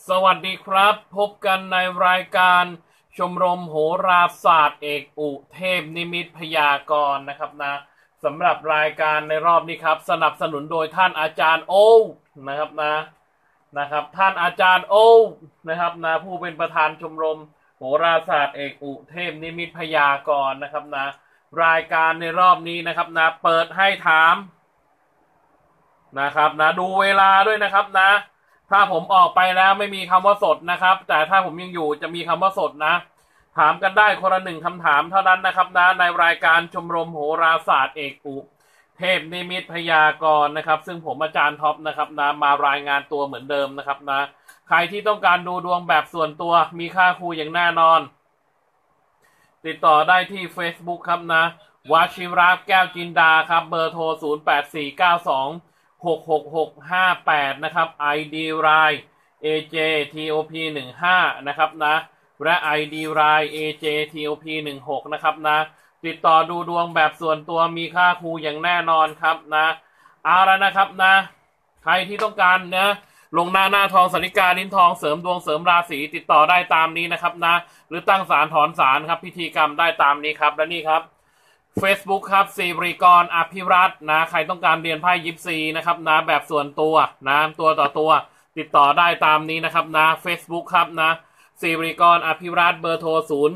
สวัสดีครับพบกันในรายการชมรมโหราศาสตร์เอกอุเทพนิมิตพยากรณ์นะครับนะสำหรับรายการในรอบนี้ครับสนับสนุนโดยท่านอาจารย์โอนะครับนะครับท่านอาจารย์โอนะครับนะผู้เป็นประธานชมรมโหราศาสตร์เอกอุเทพนิมิตพยากรณ์นะครับนะรายการในรอบนี้นะครับนะเปิดให้ถามนะครับนะดูเวลาด้วยนะครับนะถ้าผมออกไปแล้วไม่มีคำว่าสดนะครับแต่ถ้าผมยังอยู่จะมีคำว่าสดนะถามกันได้คนละหนึ่งคำถามเท่านั้นนะครับนะในรายการชมรมโหราศาสตร์เอกอุเทพนิมิตพยากรณ์นะครับซึ่งผมอาจารย์ท็อปนะครับนะมารายงานตัวเหมือนเดิมนะครับนะใครที่ต้องการดูดวงแบบส่วนตัวมีค่าครูอย่างแน่นอนติดต่อได้ที่ Facebook ครับนะวชิระแก้วจินดาครับเบอร์โทร0849266658นะครับ ID Line AJTOP15 นะครับนะและ ID Line AJTOP16 นะครับนะติดต่อดูดวงแบบส่วนตัวมีค่าครูอย่างแน่นอนครับนะเอาแล้วนะครับนะใครที่ต้องการนะลงหน้าทองสาริกาลิ้นทองเสริมดวงเสริมราศีติดต่อได้ตามนี้นะครับนะหรือตั้งศาลถอนศาลครับพิธีกรรมได้ตามนี้ครับและนี่ครับ Facebook ครับศิริกรอภิรัตน์นะใครต้องการเรียนไพ่ยิปซีนะครับนะแบบส่วนตัวนะตัวต่อตัวติดต่อได้ตามนี้นะครับนะ Facebook ครับนะศิริกรอภิรัตน์เบอร์โทร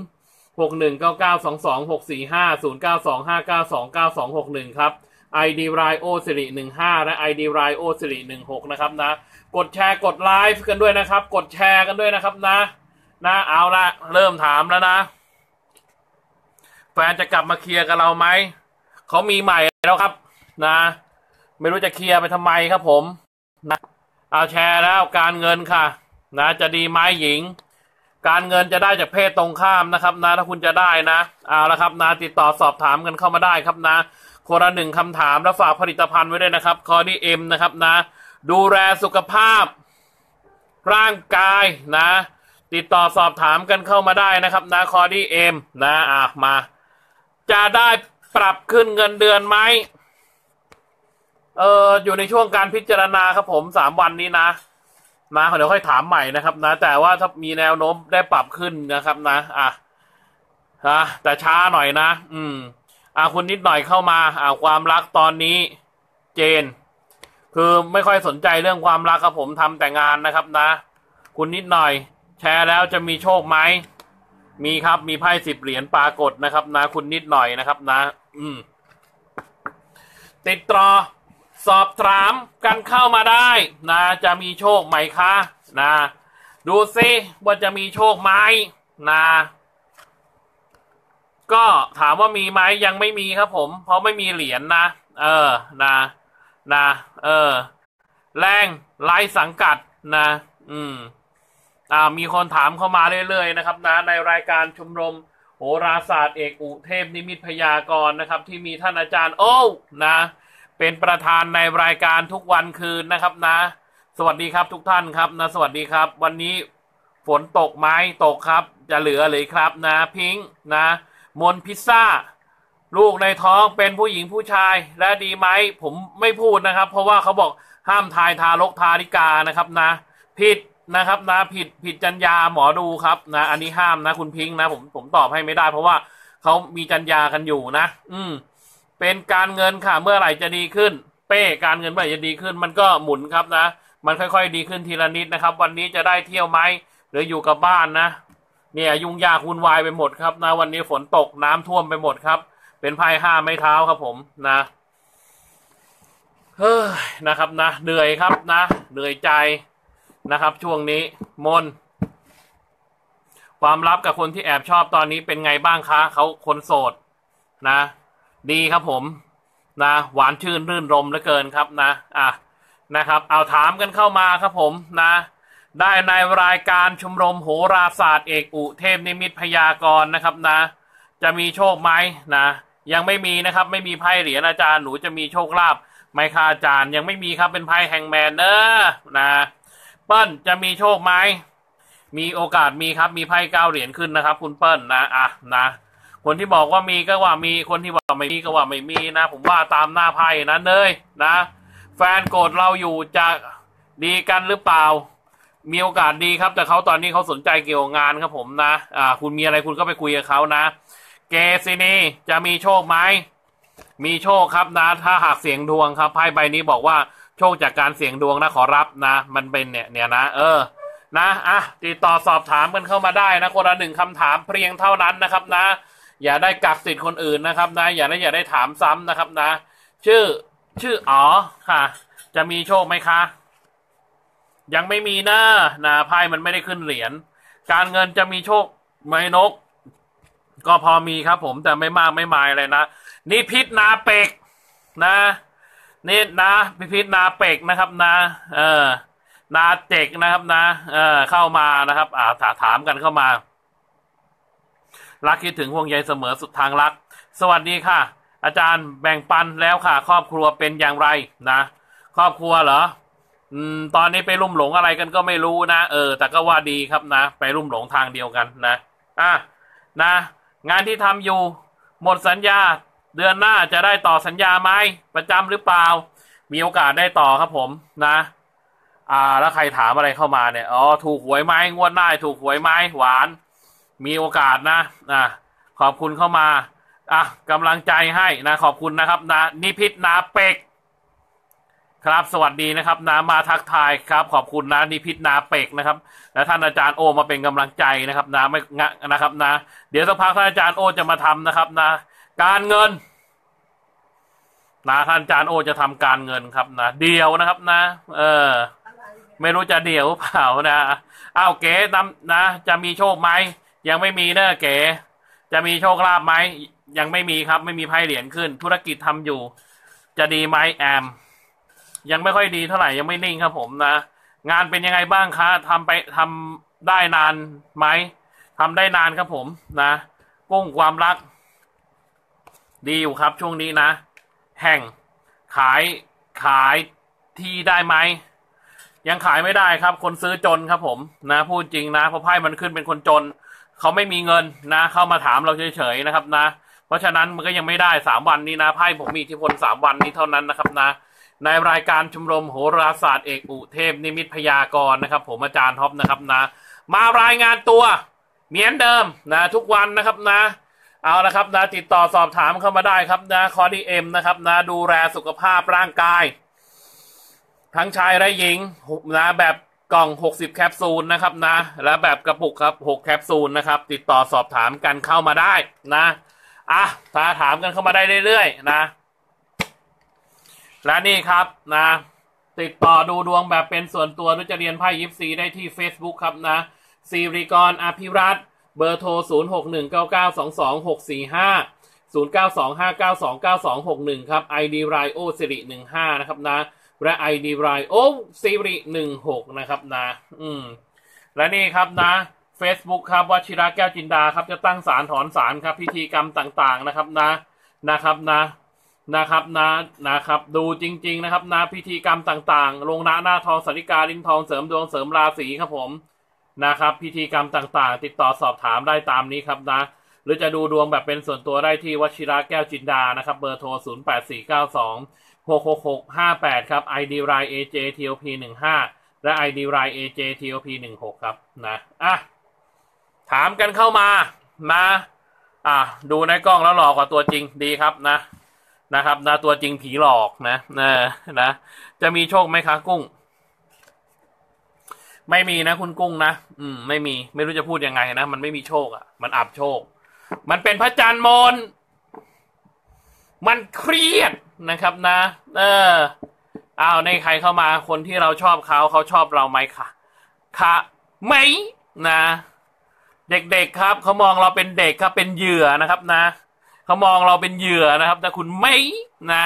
0619922645 0925929261ครับ ID Line โอสิริ15และ ID Line โอสิริ16นะครับนะกดแชร์กดไลฟ์กันด้วยนะครับกดแชร์กันด้วยนะครับนะเอาละเริ่มถามแล้วนะแฟนจะกลับมาเคลียร์กับเราไหมเขามีใหม่แล้วครับนะไม่รู้จะเคลียร์ไปทำไมครับผมนะเอาแชร์แล้วการเงินค่ะนะจะดีไหมหญิงการเงินจะได้จากเพศตรงข้ามนะครับนะถ้าคุณจะได้นะเอาละครับนะติดต่อสอบถามกันเข้ามาได้ครับนะคนละหนึ่งคำถามแล้วฝากผลิตภัณฑ์ไว้ด้วยนะครับคอดี้เอ็มนะครับนะดูแลสุขภาพร่างกายนะติดต่อสอบถามกันเข้ามาได้นะครับนะคอดี้เอ็มนะมาจะได้ปรับขึ้นเงินเดือนไหมอยู่ในช่วงการพิจารณาครับผม3 วันนี้นะเดี๋ยวค่อยถามใหม่นะครับนะแต่ว่าถ้ามีแนวโน้มได้ปรับขึ้นนะครับนะแต่ช้าหน่อยนะคุณนิดหน่อยเข้ามาความรักตอนนี้เจนคือไม่ค่อยสนใจเรื่องความรักครับผมทำแต่งานนะครับนะคุณนิดหน่อยแชร์แล้วจะมีโชคไหมมีครับมีไพ่10 เหรียญปรากฏนะครับนะคุณนิดหน่อยนะครับนะติดต่อสอบถามกันเข้ามาได้นะจะมีโชคไหมคะนะดูซิว่าจะมีโชคไหมนะก็ถามว่ามีไหมยังไม่มีครับผมเพราะไม่มีเหรียญนะแรงไร้สังกัดนะมีคนถามเข้ามาเรื่อยๆนะครับนะในรายการชมรมโหราศาสตร์เอกอุเทพนิมิตพยากรณ์นะครับที่มีท่านอาจารย์โอ้นะเป็นประธานในรายการทุกวันคืนนะครับนะสวัสดีครับทุกท่านครับนะสวัสดีครับวันนี้ฝนตกไหมตกครับจะเหลือเลยครับนะพิงค์นะมนพิซซ่าลูกในท้องเป็นผู้หญิงผู้ชายและดีไหมผมไม่พูดนะครับเพราะว่าเขาบอกห้ามทายทารกทาริกานะครับนะผิดนะครับนะผิดจรรยาหมอดูครับนะอันนี้ห้ามนะคุณพิงค์นะผมตอบให้ไม่ได้เพราะว่าเขามีจรรยากันอยู่นะเป็นการเงินค่ะเมื่อไหร่จะดีขึ้นการเงินเมื่อไหร่จะดีขึ้นมันก็หมุนครับนะมันค่อยๆดีขึ้นทีละนิดนะครับวันนี้จะได้เที่ยวไหมหรืออยู่กับบ้านนะเนี่ยยุ่งยากวุ่นวายไปหมดครับนะวันนี้ฝนตกน้ำท่วมไปหมดครับเป็นไพ่5 ไม้เท้าครับผมนะนะครับนะเหนื่อยครับนะเหนื่อยใจนะครับช่วงนี้มนความลับกับคนที่แอบชอบตอนนี้เป็นไงบ้างคะเขาคนโสดนะดีครับผมนะหวานชื่นรื่นรมเหลือเกินครับนะครับเอาถามกันเข้ามาครับผมนะได้ในรายการชมรมโหราศาสตร์เอกอุเทพนิมิตพยากรณ์นะครับนะจะมีโชคไหมนะยังไม่มีนะครับไม่มีไพ่เหรียญอาจารย์หนูจะมีโชคลาภไหมคะอาจารย์ยังไม่มีครับเป็นไพ่แฮงแมนนะเปิ้ลจะมีโชคไหมมีโอกาสมีครับมีไพ่9 เหรียญขึ้นนะครับคุณเปิ้ลนะคนที่บอกว่ามีก็ว่ามีคนที่ว่าไม่มีก็ว่าไม่มีนะผมว่าตามหน้าไพ่นั้นเลยนะแฟนโกรธเราอยู่จะดีกันหรือเปล่ามีโอกาสดีครับแต่เขาตอนนี้เขาสนใจเกี่ยวกับงานครับผมนะคุณมีอะไรคุณก็ไปคุยกับเขานะเกซินีจะมีโชคไหมมีโชคครับนะถ้าหากเสี่ยงดวงครับไพ่ใบนี้บอกว่าโชคจากการเสี่ยงดวงนะขอรับนะมันเป็นเนี่ยนะนะติดต่อสอบถามกันเข้ามาได้นะคนละหนึ่งคำถามเพียงเท่านั้นนะครับนะอย่าได้กักสิทธิ์คนอื่นนะครับนะอย่าได้ถามซ้ำนะครับนะชื่ออ๋อค่ะจะมีโชคไหมคะยังไม่มีนะไพ่มันไม่ได้ขึ้นเหรียญการเงินจะมีโชคไหมนกก็พอมีครับผมแต่ไม่มากไม่มายอะไรนะนี่พิษนาเป็กนะนี่นะพิษนาเป็กนะครับนะนาเจกนะครับนะเข้ามานะครับถามกันเข้ามารักคิดถึงห่วงใยเสมอสุดทางรักสวัสดีค่ะอาจารย์แบ่งปันแล้วค่ะครอบครัวเป็นอย่างไรนะครอบครัวเหรอตอนนี้ไปลุ่มหลงอะไรกันก็ไม่รู้นะแต่ก็ว่าดีครับนะไปลุ่มหลงทางเดียวกันนะนะงานที่ทำอยู่หมดสัญญาเดือนหน้าจะได้ต่อสัญญาไหมประจำหรือเปล่ามีโอกาสได้ต่อครับผมนะแล้วใครถามอะไรเข้ามาเนี่ยถูกหวยไหมงวดหน้าถูกหวยไหมหวานมีโอกาสนะขอบคุณเข้ามากำลังใจให้นะขอบคุณนะครับนะนิพิษนาเป็กครับสวัสดีนะครับนะมาทักทายครับขอบคุณนะนิพิษนาเป็กนะครับและท่านอาจารย์โอมาเป็นกำลังใจนะครับนะไม่นะครับนะเดี๋ยวสักพักท่านอาจารย์โอจะมาทำนะครับนะการเงินนะท่านอาจารย์โอจะทำการเงินครับนะเดียวนะครับนะไม่รู้จะเดี่ยวเปล่านะเก๋นะจะมีโชคไหมยังไม่มีเนอะเก๋จะมีโชคลาภไหมยังไม่มีครับไม่มีไพ่เหรียญขึ้นธุรกิจทำอยู่จะดีไหมแอมยังไม่ค่อยดีเท่าไหร่ยังไม่นิ่งครับผมนะงานเป็นยังไงบ้างคะทำได้นานไหมทำได้นานครับผมนะกุ้งความรักดีอยู่ครับช่วงนี้นะแห่งขายที่ได้ไหมยังขายไม่ได้ครับคนซื้อจนครับผมนะพูดจริงนะเพราะไพ่มันขึ้นเป็นคนจนเขาไม่มีเงินนะเข้ามาถามเราเฉยๆนะครับนะเพราะฉะนั้นมันก็ยังไม่ได้3 วันนี้นะไพ่ผมมีอิทธิพล3 วันนี้เท่านั้นนะครับนะในรายการชมรมโหราศาสตร์เอกอุเทพนิมิตพยากรณ์นะครับผมอาจารย์ท็อปนะครับนะมารายงานตัวเหมือนเดิมนะทุกวันนะครับนะเอาละครับนะติดต่อสอบถามเข้ามาได้ครับนะคอดีเอ็มนะครับนะดูแลสุขภาพร่างกายทั้งชายและหญิงนะแบบกล่อง60แคปซูลนะครับนะและแบบกระปุกครับ6แคปซูลนะครับติดต่อสอบถามกันเข้ามาได้นะถ้าถามกันเข้ามาได้เรื่อยๆนะและนี่ครับนะติดต่อดูดวงแบบเป็นส่วนตัวหรือจะเรียนไพ่ยิปซีได้ที่ Facebook ครับนะศิริกรอภิรัตน์เบอร์โทร0619922645 0925929261ครับ ID ไรโอสิริ15นะครับนะและ ID ไรโอสิริ16นะครับนะและนี่ครับนะ Facebook ครับวชิระแก้วจินดาครับจะตั้งศาลถอนศาลครับพิธีกรรมต่างๆนะครับนะครับดูจริงๆนะครับนะพิธีกรรมต่างๆลงหน้าทองสาริกาลิ้นทองเสริมดวงเสริมราศีครับผมนะครับพิธีกรรมต่างๆติดต่อสอบถามได้ตามนี้ครับนะหรือจะดูดวงแบบเป็นส่วนตัวได้ที่วชิระแก้วจินดานะครับเบอร์โทร0849266658ครับ ID ไร AJTOP 15และ ID ไร AJTOP 16ครับนะถามกันเข้ามานะดูในกล้องแล้วหลอกกว่าตัวจริงดีครับนะครับนะตัวจริงผีหลอกนะจะมีโชคไหมคะกุ้งไม่มีนะคุณกุ้งนะไม่มีไม่รู้จะพูดยังไงนะมันไม่มีโชคมันอับโชคมันเป็นพระจันทร์มนมันเครียดนะครับนะในใครเข้ามาคนที่เราชอบเขาชอบเราไหมค่ะไหมนะเด็กๆครับเขามองเราเป็นเด็กครับเป็นเหยื่อนะครับนะเขามองเราเป็นเหยื่อนะครับแต่คุณไม่นะ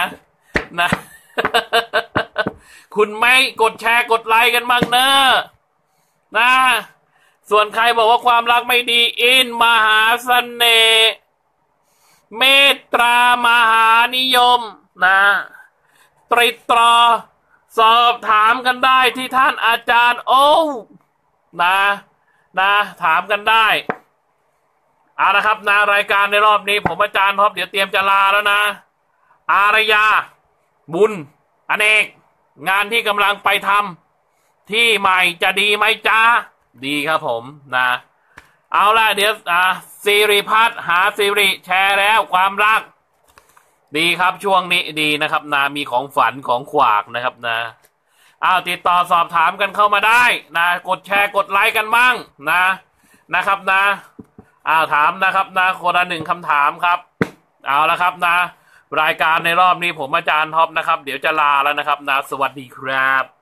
คุณไม่กดแชร์กดไลค์กันบ้างนะส่วนใครบอกว่าความรักไม่ดีอินมหาเสน่ห์เมตตามหานิยมนะติดต่อสอบถามกันได้ที่ท่านอาจารย์โอ้นะถามกันได้นะครับนะรายการในรอบนี้ผมอาจารย์ท็อปเดี๋ยวเตรียมจะลาแล้วนะอารยาบุญอเนกงานที่กำลังไปทำที่ใหม่จะดีไหมจ้าดีครับผมนะเอาล่ะเดี๋ยวสิริพัฒน์หาสิริแชร์แล้วความรักดีครับช่วงนี้ดีนะครับนะมีของฝันของขวากนะครับนะติดต่อสอบถามกันเข้ามาได้นะกดแชร์กดไลค์กันบ้างนะครับนะถามนะครับนะคนละ1คำถามครับเอาละครับนะรายการในรอบนี้ผมอาจารย์ท็อปนะครับเดี๋ยวจะลาแล้วนะครับนะสวัสดีครับ